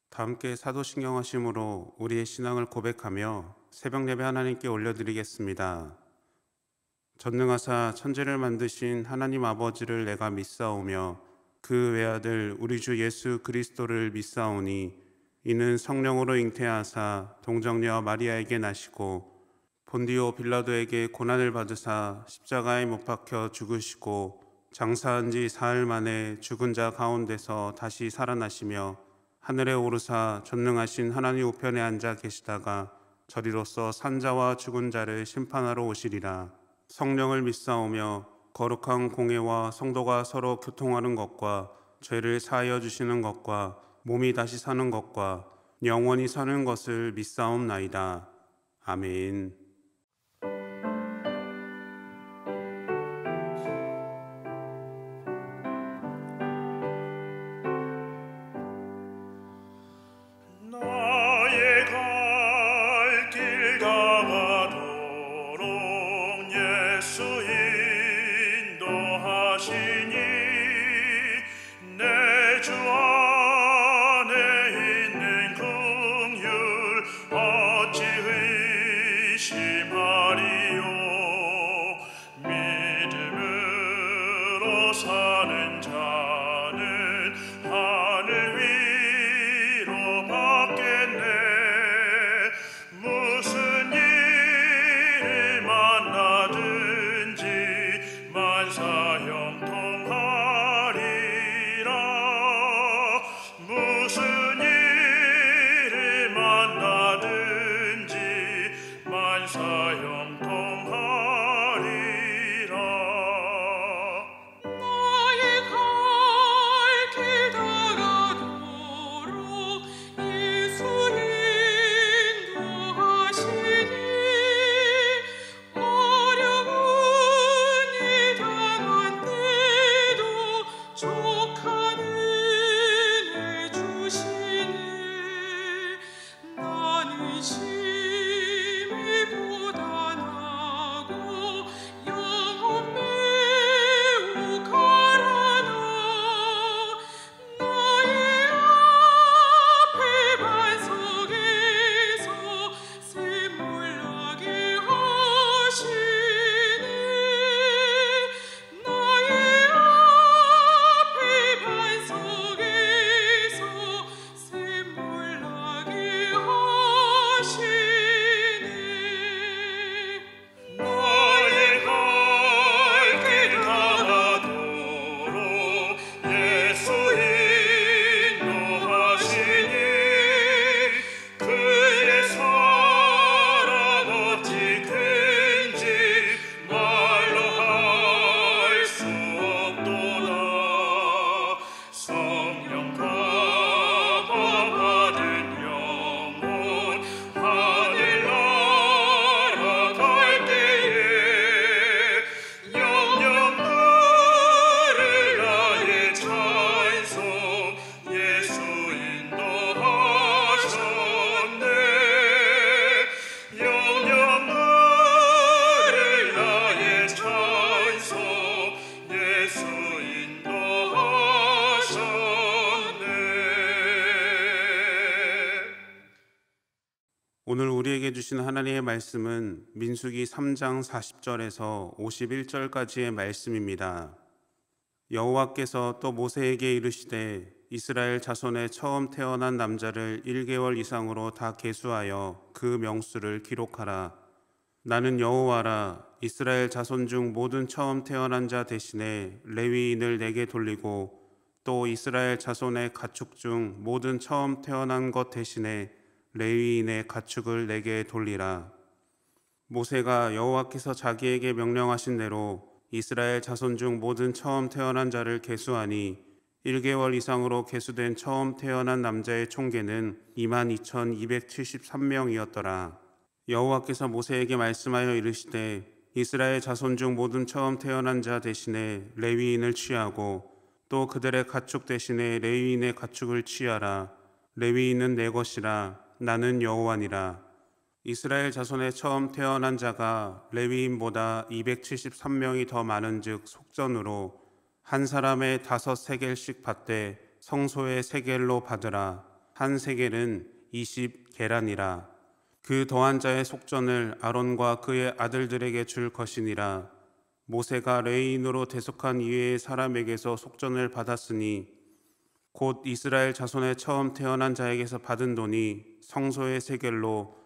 다 함께 사도신경하심으로 우리의 신앙을 고백하며 새벽 예배 하나님께 올려드리겠습니다. 전능하사 천지를 만드신 하나님 아버지를 내가 믿사오며 그 외아들 우리 주 예수 그리스도를 믿사오니 이는 성령으로 잉태하사 동정녀 마리아에게 나시고 본디오 빌라도에게 고난을 받으사 십자가에 못 박혀 죽으시고 장사한 지 사흘 만에 죽은 자 가운데서 다시 살아나시며 하늘에 오르사 전능하신 하나님 우편에 앉아 계시다가 저리로서 산자와 죽은 자를 심판하러 오시리라. 성령을 믿사오며 거룩한 공회와 성도가 서로 교통하는 것과 죄를 사하여 주시는 것과 몸이 다시 사는 것과 영원히 사는 것을 믿사옵나이다. 아멘. 나의 갈 길 다가도록 예수 인도하시니 내 주 안에 있는 긍휼 어찌 의심하리요. 믿음으로 사는 자는 하늘 위로 받겠네. 무슨 일을 만나든지 만사형통하리라. 무슨 일을 만나든지 만사형통하리라. 나의 갈 길 다가도록 예수 인도하시니 어려운 일 당한 때도 족한 은혜 주시니 나는 심히 고단하고 영혼 매우 가라나. 나의 앞에 반석에서 샘물나게 하시니 나의 앞에 반석에서 샘물나게 하시니 나의 갈 길 다가도록 예수 인도하시니 그의 사랑 어찌 큰지 말로 할 수 없도다. 성령 감화 받은 영혼 하늘 날아갈 때에 영영 들을 나의 찬송 예수 인도하셨네. 영영 들을 나의 찬송 예수 인도하셨네. 오늘 우리에게 주신 하나님의 말씀은 민수기 3장 40절에서 51절까지의 말씀입니다. 여호와께서 또 모세에게 이르시되 이스라엘 자손의 처음 태어난 남자를 1개월 이상으로 다 계수하여 그 명수를 기록하라. 나는 여호와라. 이스라엘 자손 중 모든 처음 태어난 자 대신에 레위인을 내게 돌리고 또 이스라엘 자손의 가축 중 모든 처음 태어난 것 대신에 레위인의 가축을 내게 돌리라. 모세가 여호와께서 자기에게 명령하신 대로 이스라엘 자손 중 모든 처음 태어난 자를 계수하니 1개월 이상으로 계수된 처음 태어난 남자의 총계는 22,273명이었더라. 여호와께서 모세에게 말씀하여 이르시되 이스라엘 자손 중 모든 처음 태어난 자 대신에 레위인을 취하고 또 그들의 가축 대신에 레위인의 가축을 취하라. 레위인은 내 것이라. 나는 여호와니라. 이스라엘 자손의 처음 태어난 자가 레위인보다 273명이 더 많은즉 속전으로 한 사람의 5세겔씩 받되 성소의 세겔로 받으라. 한 세겔은 20게란이라. 그 더한 자의 속전을 아론과 그의 아들들에게 줄 것이니라. 모세가 레위인으로 대속한 이외의 사람에게서 속전을 받았으니 곧 이스라엘 자손의 처음 태어난 자에게서 받은 돈이 성소의 세겔로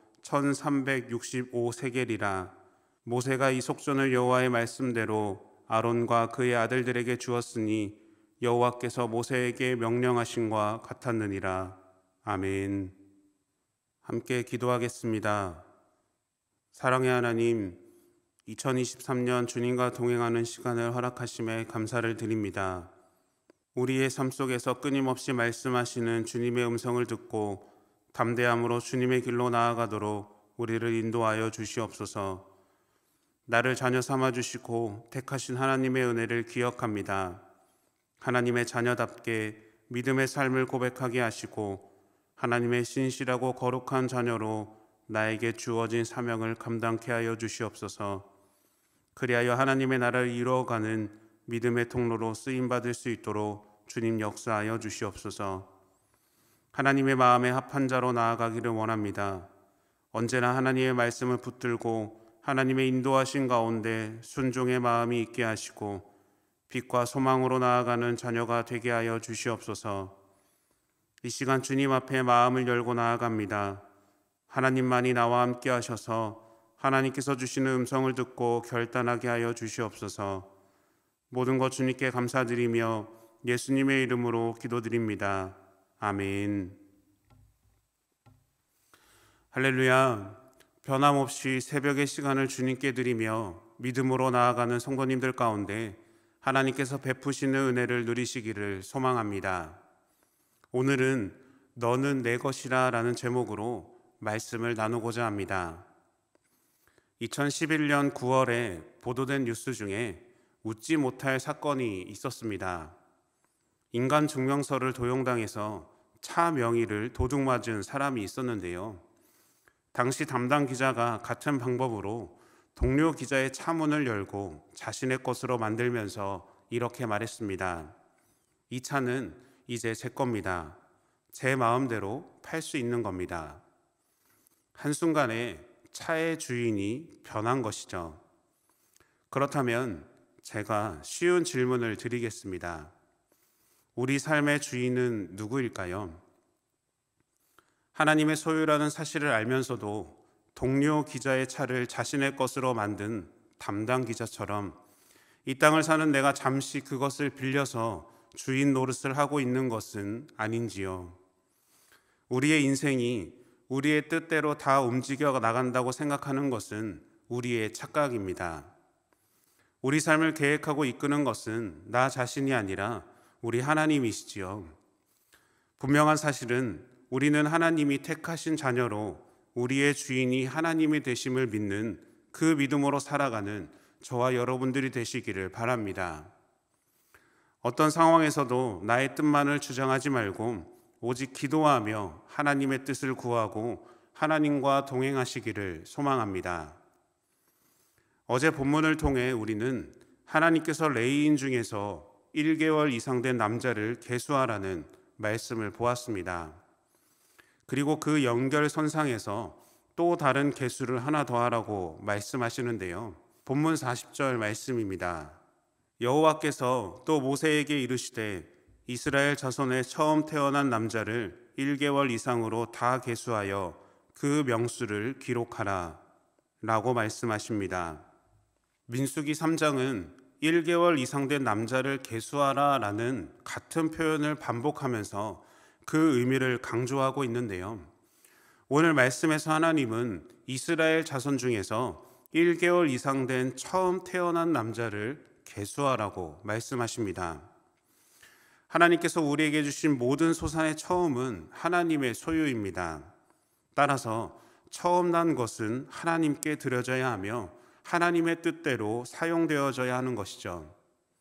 1365세겔이라. 모세가 이 속전을 여호와의 말씀대로 아론과 그의 아들들에게 주었으니 여호와께서 모세에게 명령하신과 같았느니라. 아멘. 함께 기도하겠습니다. 사랑의 하나님, 2023년 주님과 동행하는 시간을 허락하심에 감사를 드립니다. 우리의 삶 속에서 끊임없이 말씀하시는 주님의 음성을 듣고 담대함으로 주님의 길로 나아가도록 우리를 인도하여 주시옵소서. 나를 자녀 삼아 주시고 택하신 하나님의 은혜를 기억합니다. 하나님의 자녀답게 믿음의 삶을 고백하게 하시고 하나님의 신실하고 거룩한 자녀로 나에게 주어진 사명을 감당케 하여 주시옵소서. 그리하여 하나님의 나라를 이루어가는 믿음의 통로로 쓰임받을 수 있도록 주님 역사하여 주시옵소서. 하나님의 마음에 합한 자로 나아가기를 원합니다. 언제나 하나님의 말씀을 붙들고 하나님의 인도하신 가운데 순종의 마음이 있게 하시고 빛과 소망으로 나아가는 자녀가 되게 하여 주시옵소서. 이 시간 주님 앞에 마음을 열고 나아갑니다. 하나님만이 나와 함께 하셔서 하나님께서 주시는 음성을 듣고 결단하게 하여 주시옵소서. 모든 것 주님께 감사드리며 예수님의 이름으로 기도드립니다. 아멘. 할렐루야. 변함없이 새벽의 시간을 주님께 드리며 믿음으로 나아가는 성도님들 가운데 하나님께서 베푸시는 은혜를 누리시기를 소망합니다. 오늘은 너는 내 것이라 라는 제목으로 말씀을 나누고자 합니다. 2011년 9월에 보도된 뉴스 중에 웃지 못할 사건이 있었습니다. 인간 증명서를 도용당해서 차 명의를 도둑맞은 사람이 있었는데요. 당시 담당 기자가 같은 방법으로 동료 기자의 차문을 열고 자신의 것으로 만들면서 이렇게 말했습니다. 이 차는 이제 제 겁니다. 제 마음대로 팔 수 있는 겁니다. 한순간에 차의 주인이 변한 것이죠. 그렇다면 제가 쉬운 질문을 드리겠습니다. 우리 삶의 주인은 누구일까요? 하나님의 소유라는 사실을 알면서도 동료 기자의 차를 자신의 것으로 만든 담당 기자처럼 이 땅을 사는 내가 잠시 그것을 빌려서 주인 노릇을 하고 있는 것은 아닌지요. 우리의 인생이 우리의 뜻대로 다 움직여 나간다고 생각하는 것은 우리의 착각입니다. 우리 삶을 계획하고 이끄는 것은 나 자신이 아니라 우리 하나님이시지요. 분명한 사실은 우리는 하나님이 택하신 자녀로 우리의 주인이 하나님이 되심을 믿는 그 믿음으로 살아가는 저와 여러분들이 되시기를 바랍니다. 어떤 상황에서도 나의 뜻만을 주장하지 말고 오직 기도하며 하나님의 뜻을 구하고 하나님과 동행하시기를 소망합니다. 어제 본문을 통해 우리는 하나님께서 레위인 중에서 1개월 이상 된 남자를 계수하라는 말씀을 보았습니다. 그리고 그 연결선상에서 또 다른 계수를 하나 더 하라고 말씀하시는데요. 본문 40절 말씀입니다. 여호와께서 또 모세에게 이르시되 이스라엘 자손의 처음 태어난 남자를 1개월 이상으로 다 계수하여 그 명수를 기록하라 라고 말씀하십니다. 민수기 3장은 1개월 이상 된 남자를 계수하라 라는 같은 표현을 반복하면서 그 의미를 강조하고 있는데요. 오늘 말씀에서 하나님은 이스라엘 자손 중에서 1개월 이상 된 처음 태어난 남자를 계수하라고 말씀하십니다. 하나님께서 우리에게 주신 모든 소산의 처음은 하나님의 소유입니다. 따라서 처음 난 것은 하나님께 드려져야 하며 하나님의 뜻대로 사용되어져야 하는 것이죠.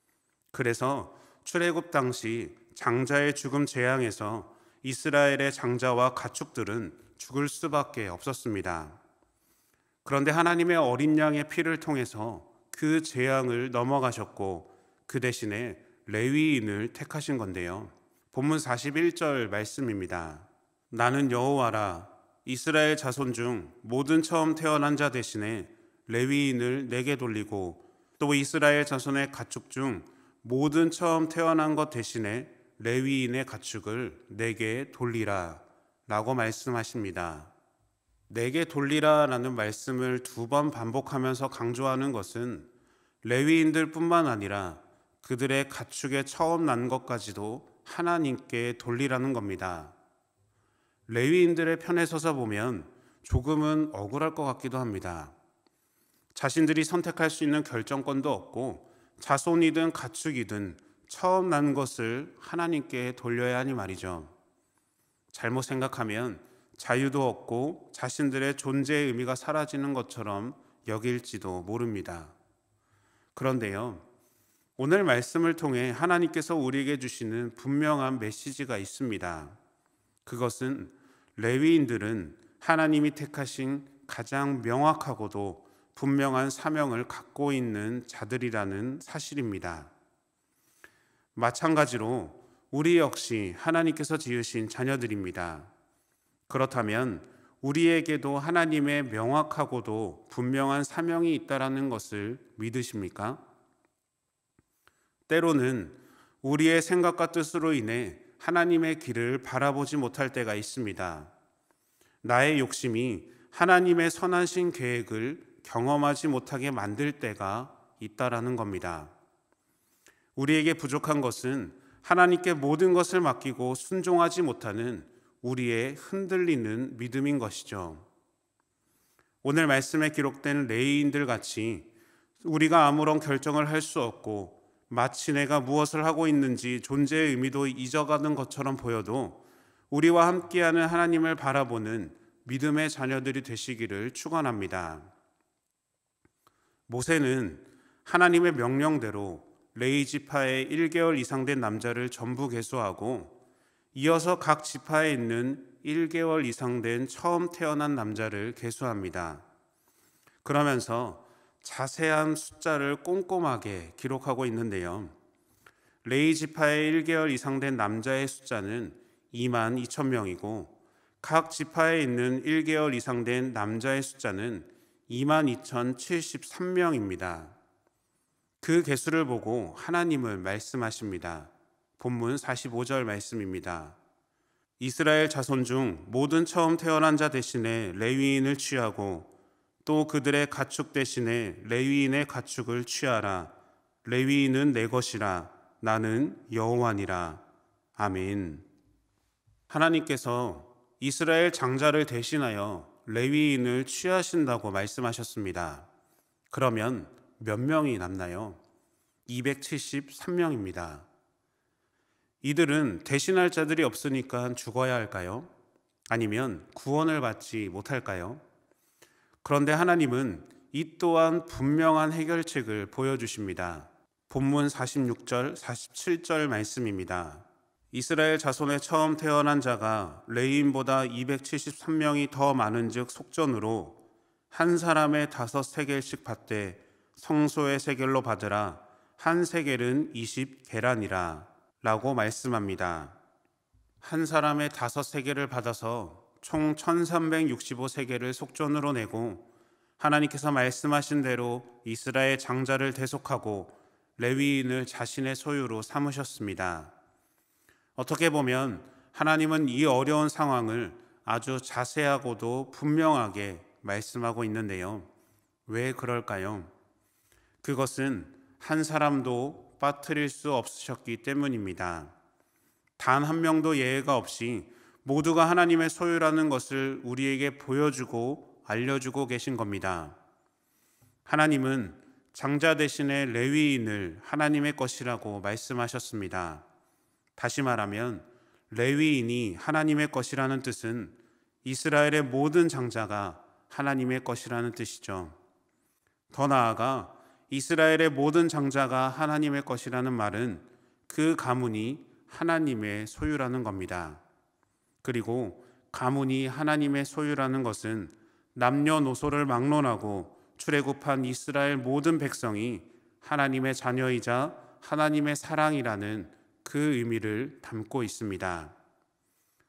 그래서 출애굽 당시 장자의 죽음 재앙에서 이스라엘의 장자와 가축들은 죽을 수밖에 없었습니다. 그런데 하나님의 어린 양의 피를 통해서 그 재앙을 넘어가셨고 그 대신에 레위인을 택하신 건데요. 본문 41절 말씀입니다. 나는 여호와라. 이스라엘 자손 중 모든 처음 태어난 자 대신에 레위인을 내게 돌리고 또 이스라엘 자손의 가축 중 모든 처음 태어난 것 대신에 레위인의 가축을 내게 돌리라 라고 말씀하십니다. 내게 돌리라 라는 말씀을 2번 반복하면서 강조하는 것은 레위인들 뿐만 아니라 그들의 가축에 처음 난 것까지도 하나님께 돌리라는 겁니다. 레위인들의 편에 서서 보면 조금은 억울할 것 같기도 합니다. 자신들이 선택할 수 있는 결정권도 없고 자손이든 가축이든 처음 난 것을 하나님께 돌려야 하니 말이죠. 잘못 생각하면 자유도 없고 자신들의 존재의 의미가 사라지는 것처럼 여길지도 모릅니다. 그런데요, 오늘 말씀을 통해 하나님께서 우리에게 주시는 분명한 메시지가 있습니다. 그것은 레위인들은 하나님이 택하신 가장 명확하고도 분명한 사명을 갖고 있는 자들이라는 사실입니다. 마찬가지로 우리 역시 하나님께서 지으신 자녀들입니다. 그렇다면 우리에게도 하나님의 명확하고도 분명한 사명이 있다라는 것을 믿으십니까? 때로는 우리의 생각과 뜻으로 인해 하나님의 길을 바라보지 못할 때가 있습니다. 나의 욕심이 하나님의 선하신 계획을 경험하지 못하게 만들 때가 있다라는 겁니다. 우리에게 부족한 것은 하나님께 모든 것을 맡기고 순종하지 못하는 우리의 흔들리는 믿음인 것이죠. 오늘 말씀에 기록된 레위인들 같이 우리가 아무런 결정을 할 수 없고 마치 내가 무엇을 하고 있는지 존재의 의미도 잊어가는 것처럼 보여도 우리와 함께하는 하나님을 바라보는 믿음의 자녀들이 되시기를 축원합니다. 모세는 하나님의 명령대로 레위 지파의 1개월 이상 된 남자를 전부 계수하고 이어서 각 지파에 있는 1개월 이상 된 처음 태어난 남자를 계수합니다. 그러면서 자세한 숫자를 꼼꼼하게 기록하고 있는데요. 레위 지파의 1개월 이상 된 남자의 숫자는 22,000명이고 각 지파에 있는 1개월 이상 된 남자의 숫자는 22,073명입니다. 그 개수를 보고 하나님은 말씀하십니다. 본문 45절 말씀입니다. 이스라엘 자손 중 모든 처음 태어난 자 대신에 레위인을 취하고 또 그들의 가축 대신에 레위인의 가축을 취하라. 레위인은 내 것이라. 나는 여호와니라. 아멘. 하나님께서 이스라엘 장자를 대신하여 레위인을 취하신다고 말씀하셨습니다. 그러면 몇 명이 남나요? 273명입니다. 이들은 대신할 자들이 없으니까 죽어야 할까요? 아니면 구원을 받지 못할까요? 그런데 하나님은 이 또한 분명한 해결책을 보여주십니다. 본문 46절, 47절 말씀입니다. 이스라엘 자손의 처음 태어난 자가 레위인보다 273명이 더 많은즉 속전으로 한 사람의 5세겔씩 받되 성소의 세겔로 받으라. 한 세겔은 20게란이라 라고 말씀합니다. 한 사람의 5세겔을 받아서 총 1365세겔을 속전으로 내고 하나님께서 말씀하신 대로 이스라엘 장자를 대속하고 레위인을 자신의 소유로 삼으셨습니다. 어떻게 보면 하나님은 이 어려운 상황을 아주 자세하고도 분명하게 말씀하고 있는데요. 왜 그럴까요? 그것은 한 사람도 빠뜨릴 수 없으셨기 때문입니다. 단 한 명도 예외가 없이 모두가 하나님의 소유라는 것을 우리에게 보여주고 알려주고 계신 겁니다. 하나님은 장자 대신에 레위인을 하나님의 것이라고 말씀하셨습니다. 다시 말하면 레위인이 하나님의 것이라는 뜻은 이스라엘의 모든 장자가 하나님의 것이라는 뜻이죠. 더 나아가 이스라엘의 모든 장자가 하나님의 것이라는 말은 그 가문이 하나님의 소유라는 겁니다. 그리고 가문이 하나님의 소유라는 것은 남녀노소를 막론하고 출애굽한 이스라엘 모든 백성이 하나님의 자녀이자 하나님의 사랑이라는 그 의미를 담고 있습니다.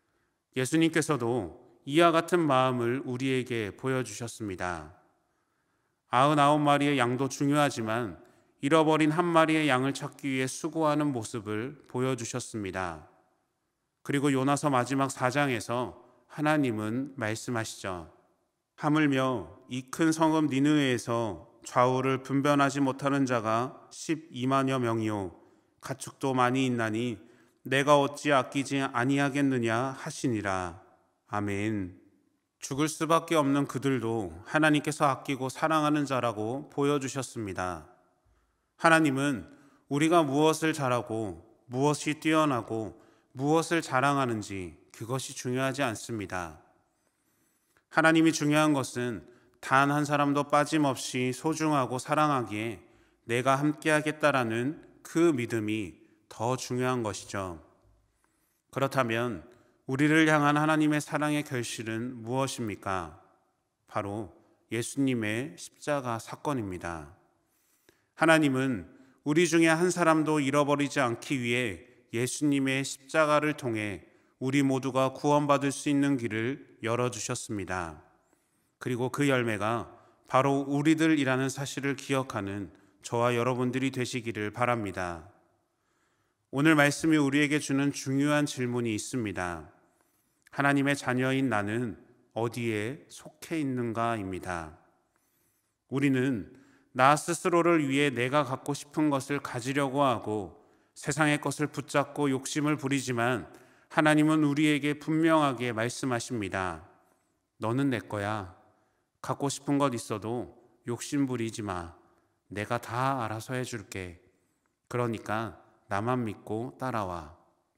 예수님께서도 이와 같은 마음을 우리에게 보여주셨습니다. 99마리의 양도 중요하지만 잃어버린 한 마리의 양을 찾기 위해 수고하는 모습을 보여주셨습니다. 그리고 요나서 마지막 4장에서 하나님은 말씀하시죠. 하물며 이 큰 성읍 니느웨에서 좌우를 분변하지 못하는 자가 12만여 명이요 가축도 많이 있나니 내가 어찌 아끼지 아니하겠느냐 하시니라. 아멘. 죽을 수밖에 없는 그들도 하나님께서 아끼고 사랑하는 자라고 보여주셨습니다. 하나님은 우리가 무엇을 잘하고 무엇이 뛰어나고 무엇을 자랑하는지 그것이 중요하지 않습니다. 하나님이 중요한 것은 단 한 사람도 빠짐없이 소중하고 사랑하기에 내가 함께하겠다라는 그 믿음이 더 중요한 것이죠. 그렇다면 우리를 향한 하나님의 사랑의 결실은 무엇입니까? 바로 예수님의 십자가 사건입니다. 하나님은 우리 중에 한 사람도 잃어버리지 않기 위해 예수님의 십자가를 통해 우리 모두가 구원받을 수 있는 길을 열어주셨습니다. 그리고 그 열매가 바로 우리들이라는 사실을 기억하는 저와 여러분들이 되시기를 바랍니다. 오늘 말씀이 우리에게 주는 중요한 질문이 있습니다. 하나님의 자녀인 나는 어디에 속해 있는가입니다. 우리는 나 스스로를 위해 내가 갖고 싶은 것을 가지려고 하고 세상의 것을 붙잡고 욕심을 부리지만 하나님은 우리에게 분명하게 말씀하십니다. 너는 내 거야. 갖고 싶은 것 있어도 욕심 부리지 마. 내가 다 알아서 해줄게. 그러니까 나만 믿고 따라와.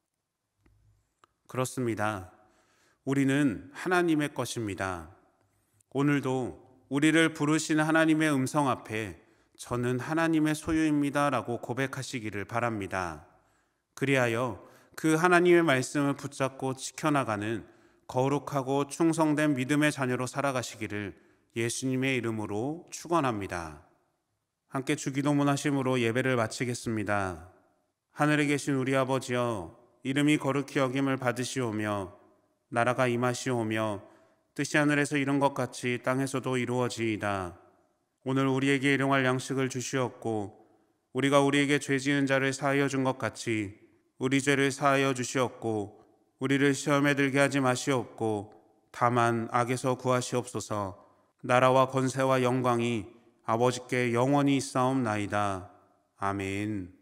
그렇습니다. 우리는 하나님의 것입니다. 오늘도 우리를 부르신 하나님의 음성 앞에 저는 하나님의 소유입니다 라고 고백하시기를 바랍니다. 그리하여 그 하나님의 말씀을 붙잡고 지켜나가는 거룩하고 충성된 믿음의 자녀로 살아가시기를 예수님의 이름으로 축원합니다. 함께 주기도문 하심으로 예배를 마치겠습니다. 하늘에 계신 우리 아버지여, 이름이 거룩히 여김을 받으시오며 나라가 임하시오며 뜻이 하늘에서 이룬 것 같이 땅에서도 이루어지이다. 오늘 우리에게 일용할 양식을 주시옵고 우리가 우리에게 죄 지은 자를 사하여 준 것 같이 우리 죄를 사하여 주시옵고 우리를 시험에 들게 하지 마시옵고 다만 악에서 구하시옵소서. 나라와 권세와 영광이 아버지께 영원히 있사옵나이다. 아멘.